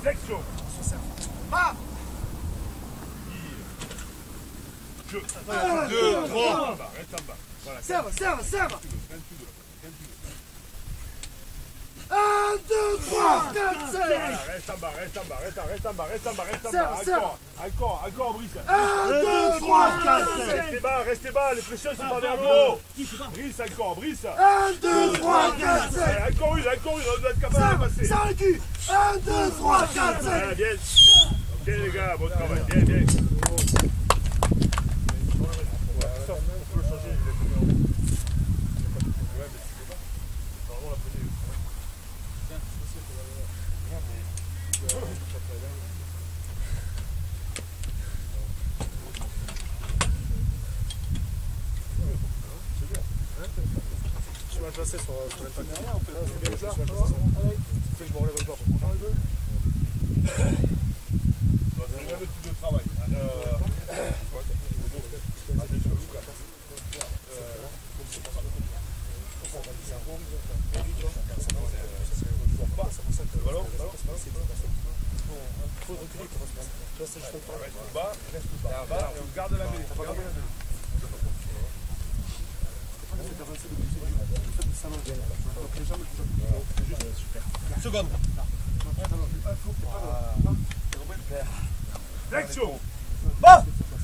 Flexion. Ah. Je. 1, 2, 3. Reste en bas. Voilà. Serve. 1, 2, 3, 4, 5. Reste en bas. Serve. Encore, Brice. 1, 2, 3, 4, 5. Restez bas, les pressions sont pas vers le haut. Brice. 1, 2, 3, 4, 5. Allez, encore une, on doit être capable de passer. Ça le cul. 1, 2, 3, 4, 5. Ah, bien. Ok les gars, bon travail, bien. Je vais passer sur l'impact. Je me relève encore. Le type de travail. Reste bas, et on garde la mêlée. Seconde. Flexion. Bon.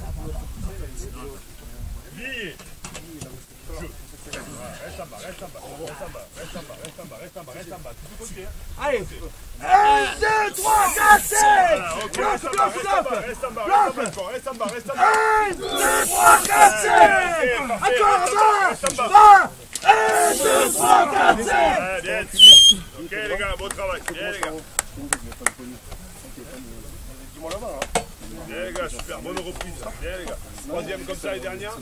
Lié. Reste en bas. Tu peux continuer. Allez. 1, 2, 3, 4, 5. Reste en bas. 1, 2, 3, 4, 5. Encore bas. 1, 2, 3, 4, 5. Bien. Ok les gars, bon travail. Bien les gars, super, bonne reprise. Bien les gars. Troisième comme ça et dernière.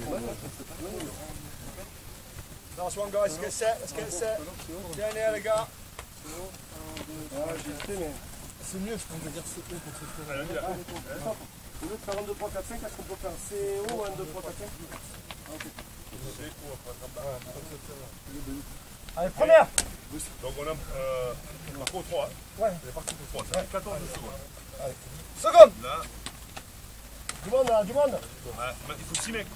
Attention guys, esquece. Dernier les gars. C'est mieux, je pense, de dire c'est pour ce faire. Allez, on y va. Au lieu de faire 1, 2, 3, 4, 5, est-ce qu'on peut faire CO, 1, 2, 3, 4, 5? Allez, première. Donc on a pour 3. Hein. Ouais. On est parti pour 3. Ça fait 14 secondes. Allez. Seconde. Là, Du monde. il faut 6 mecs.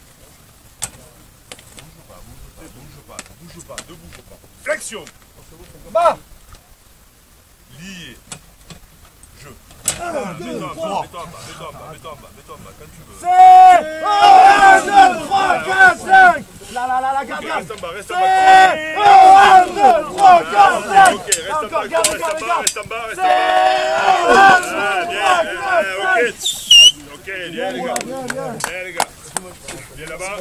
Bouge pas. Ne bouge pas. Flexion. Bas. Lié. Je. 1, 2, 3. Mets-toi en bas, quand tu veux. 1, 2, 3, 4, 5. La garde. Reste en bas. 1, 2, 3, 4, 5. Ok, reste en bas. Garde. Ok, bien les gars. Viens là-bas.